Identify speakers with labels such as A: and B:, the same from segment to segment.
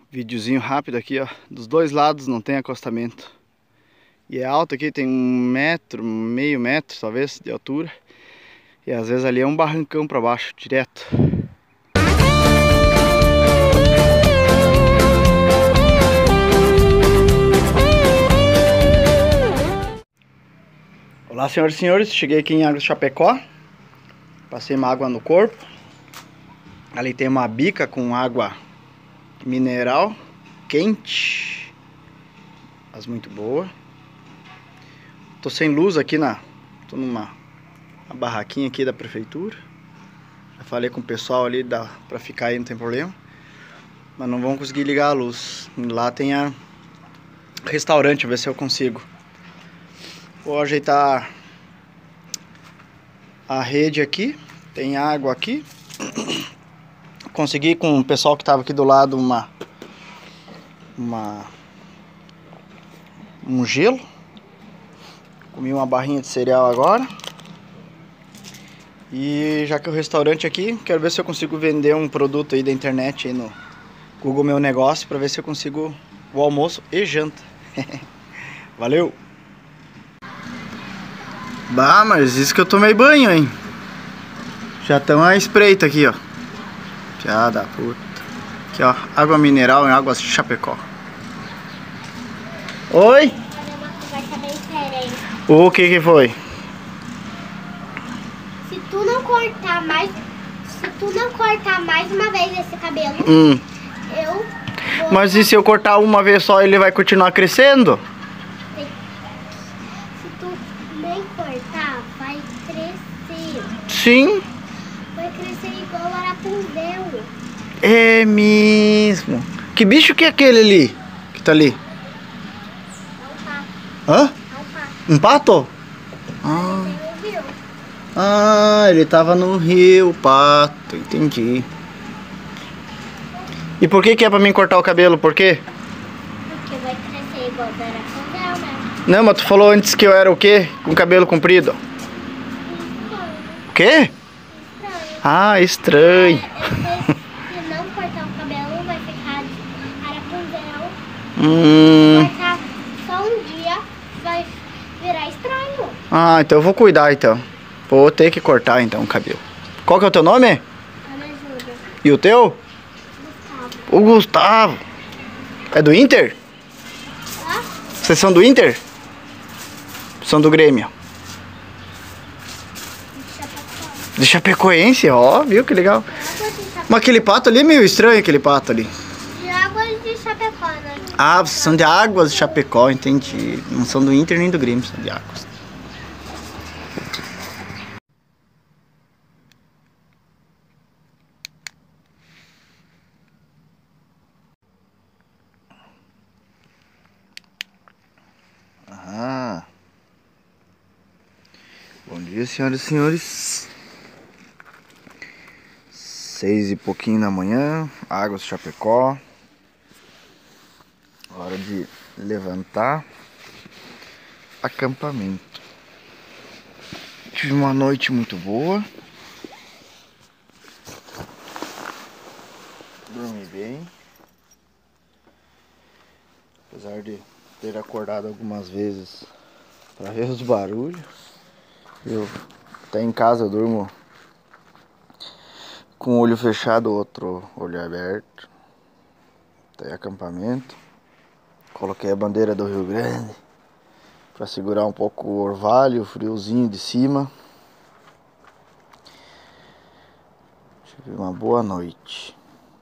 A: Videozinho rápido aqui, ó. Dos dois lados não tem acostamento. E é alto aqui, tem 1 metro, meio metro talvez de altura. E às vezes ali é um barrancão pra baixo, direto. Olá, senhoras e senhores, cheguei aqui em Águas de Chapecó. Passei uma água no corpo. Ali tem uma bica com água mineral quente, mas muito boa. Tô sem luz aqui tô numa barraquinha aqui da prefeitura. Já falei com o pessoal ali, dá pra ficar aí, não tem problema. Mas não vão conseguir ligar a luz. Lá tem a restaurante, ver se eu consigo. Vou ajeitar a rede aqui. Tem água aqui. Consegui com o pessoal que estava aqui do lado um gelo. Comi uma barrinha de cereal agora. E já que o restaurante aqui, quero ver se eu consigo vender um produto aí da internet aí no Google Meu Negócio, para ver se eu consigo o almoço e janta. Valeu! Bah, mas isso que eu tomei banho, hein? Já estão à espreita aqui, ó. Piada puta. Aqui, ó, água mineral em Águas de Chapecó. Oi? O que foi?
B: Se tu não cortar mais uma vez esse cabelo, eu vou...
A: Mas e se eu cortar uma vez só, ele vai continuar crescendo?
B: Se tu nem cortar, vai crescer.
A: Sim.
B: Vai crescer igual a Rapunzel.
A: É mesmo. Que bicho que é aquele ali? Que tá ali?
B: É um pato.
A: Hã?
B: É um pato.
A: Um pato?
B: Ah. Tem um rio.
A: Ah, ele tava no rio, pato. Entendi. E por que é pra mim cortar o cabelo? Por quê?
B: Porque vai crescer igual a Rapunzel, né?
A: Não, mas tu falou antes que eu era o quê? Com cabelo comprido. O quê?
B: Estranho.
A: Ah, estranho.
B: Se não cortar o cabelo, vai ficar a Rapunzel. Cortar só um dia, vai virar estranho.
A: Ah, então eu vou cuidar então. Vou ter que cortar então o cabelo. Qual que é o teu nome?
B: Ana Júlia.
A: E o teu?
B: Gustavo.
A: O Gustavo. É do Inter?
B: Hã?
A: Vocês são do Inter? São do Grêmio. De Chapecoense, ó, viu que legal. Mas aquele pato ali é meio estranho, aquele pato ali.
B: De Águas de Chapecó, né?
A: Ah, vocês são de Águas de Chapecó, entendi. Não são do Inter nem do Grêmio, são de Águas. Ah. Bom dia, senhoras e senhores. 6 e pouquinho da manhã, Águas de Chapecó. Hora de levantar. Acampamento. Tive uma noite muito boa. Dormi bem. Apesar de ter acordado algumas vezes para ver os barulhos. Eu até em casa eu durmo com o olho fechado, outro olho aberto. Tem acampamento. Coloquei a bandeira do Rio Grande para segurar um pouco o orvalho, o friozinho de cima. Tive uma boa noite.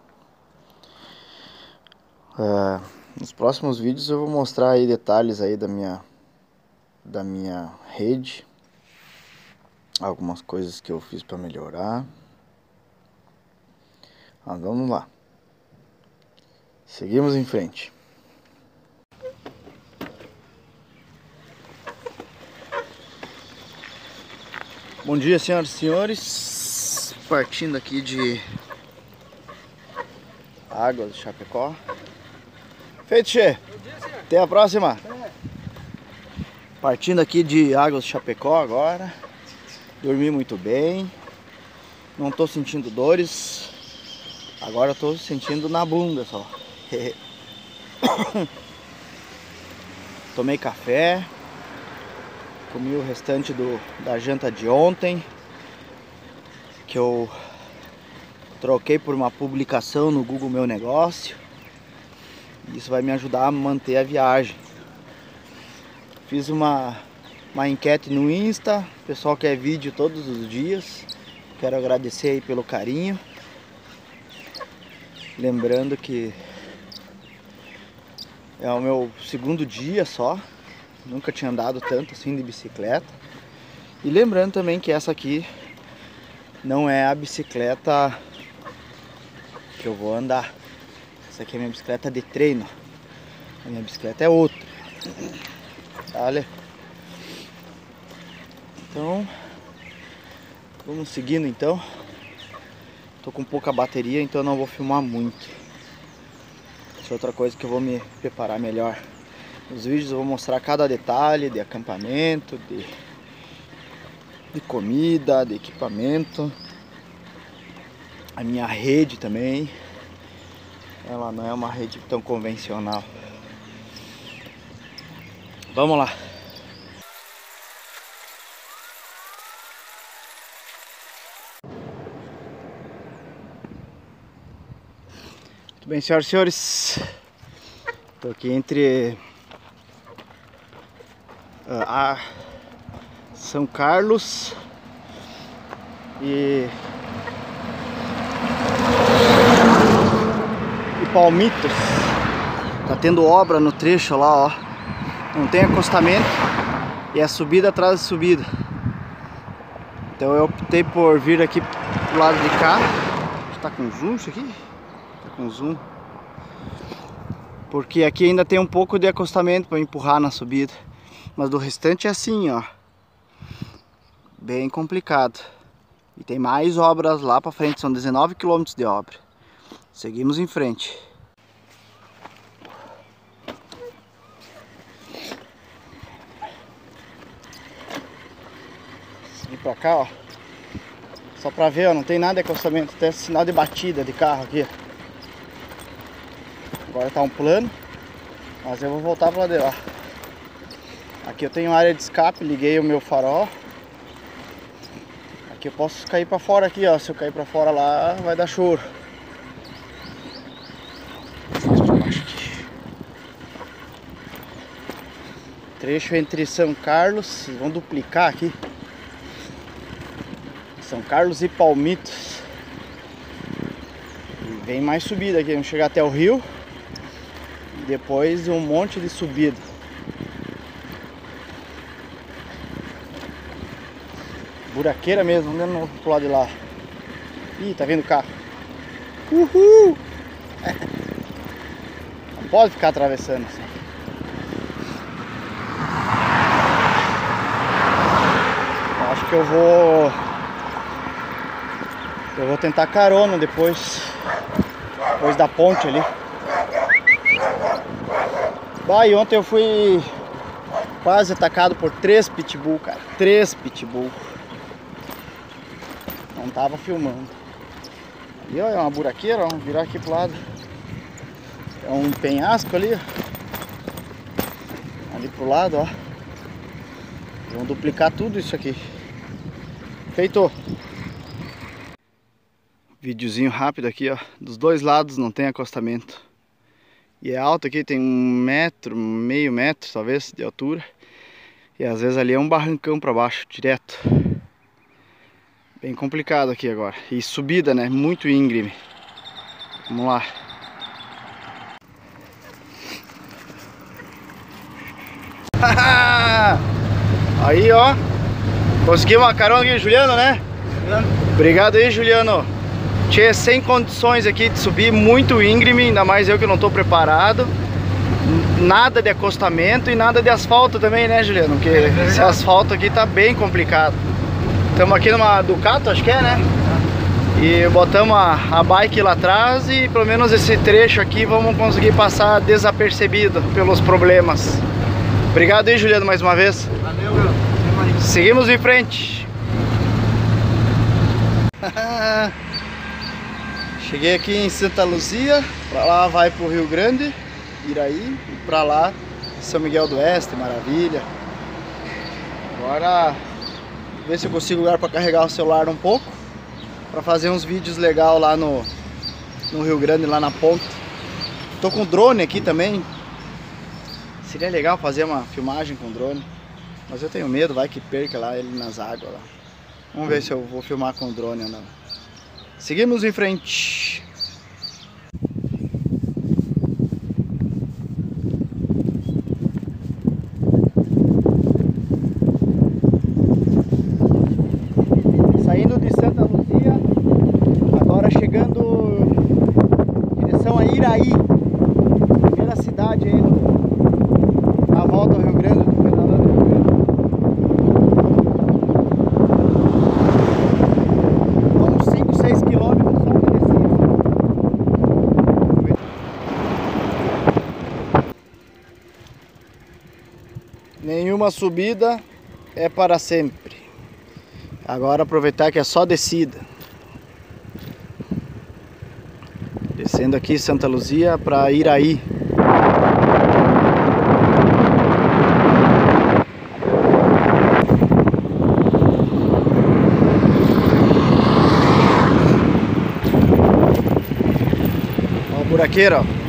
A: Nos próximos vídeos eu vou mostrar aí detalhes aí da minha rede. Algumas coisas que eu fiz para melhorar. Mas vamos lá. Seguimos em frente. Bom dia, senhoras e senhores. Partindo aqui de Águas de Chapecó. Feito, Che. Até a próxima. Partindo aqui de Águas de Chapecó agora. Dormi muito bem. Não tô sentindo dores. Agora eu tô sentindo na bunda só. Tomei café, comi o restante da janta de ontem, que eu troquei por uma publicação no Google Meu Negócio. Isso vai me ajudar a manter a viagem. Fiz uma enquete no Insta, o pessoal quer vídeo todos os dias. Quero agradecer aí pelo carinho. Lembrando que é o meu segundo dia só, nunca tinha andado tanto assim de bicicleta. E lembrando também que essa aqui não é a bicicleta que eu vou andar. Essa aqui é a minha bicicleta de treino. A minha bicicleta é outra. Olha. Então, vamos seguindo então. Tô com pouca bateria, então não vou filmar muito. Isso é outra coisa que eu vou me preparar melhor. Nos vídeos eu vou mostrar cada detalhe de acampamento, de comida, de equipamento. A minha rede também. Ela não é uma rede tão convencional. Vamos lá. Muito bem, senhoras e senhores. Estou aqui entre São Carlos e Palmitos. Tá tendo obra no trecho lá, ó. Não tem acostamento e é subida atrás de subida. Então eu optei por vir aqui pro lado de cá. Tá com zoom isso aqui? Tá com zoom. Porque aqui ainda tem um pouco de acostamento para empurrar na subida. Mas do restante é assim, ó. Bem complicado. E tem mais obras lá para frente, são 19 km de obra. Seguimos em frente. Vim pra cá, ó. Só pra ver, ó, não tem nada de acostamento. Tem sinal de batida de carro aqui. Agora tá um plano. Mas eu vou voltar pra lá de lá. Aqui eu tenho área de escape, liguei o meu farol. Aqui eu posso cair pra fora aqui, ó. Se eu cair pra fora lá, vai dar choro. Trecho entre São Carlos, vocês vão duplicar aqui. São Carlos e Palmitos. E vem mais subida aqui, vamos chegar até o rio. E depois um monte de subida. Buraqueira mesmo, vamos pro lado de lá. Ih, tá vindo o carro. Uhul! Não pode ficar atravessando assim. Acho que eu vou tentar carona depois da ponte ali. Bah, e ontem eu fui quase atacado por 3 pitbull, cara. 3 pitbull. Não tava filmando. Ali, ó, é uma buraqueira, ó. Vamos virar aqui pro lado. É um penhasco ali, ó. Ali pro lado, ó. Vamos duplicar tudo isso aqui. Feito. Videozinho rápido aqui, ó. Dos dois lados não tem acostamento. E é alto aqui, tem 1 metro, meio metro talvez de altura. E às vezes ali é um barrancão pra baixo, direto. Bem complicado aqui agora. E subida, né? Muito íngreme. Vamos lá. Aí, ó. Consegui uma carona aqui, Juliano, né? Obrigado aí, Juliano. Tinha sem condições aqui de subir, muito íngreme, ainda mais eu que não tô preparado. Nada de acostamento e nada de asfalto também, né, Juliano? Porque esse asfalto aqui tá bem complicado. Estamos aqui numa Ducato, acho que é, né? E botamos a bike lá atrás e pelo menos esse trecho aqui vamos conseguir passar desapercebido pelos problemas. Obrigado aí, Juliano, mais uma vez.
C: Valeu, meu.
A: Seguimos em frente. Cheguei aqui em Santa Luzia, pra lá vai pro Rio Grande, Iraí, e pra lá São Miguel do Oeste, Maravilha. Agora ver se eu consigo lugar pra carregar o celular um pouco, pra fazer uns vídeos legais lá no Rio Grande, lá na ponta. Tô com drone aqui também. Seria legal fazer uma filmagem com drone, mas eu tenho medo, vai que perca lá ele nas águas lá. Vamos ver se eu vou filmar com drone ou não. Seguimos em frente. Saindo de Santa Luzia, agora chegando em direção a Iraí, primeira cidade aí na volta ao Rio Grande, do pedalando Rio Grande. Uns 5, 6 quilômetros só de descida. Nenhuma subida é para sempre. Agora aproveitar que é só descida. Descendo aqui Santa Luzia para Iraí. Ó, buraqueira, ó.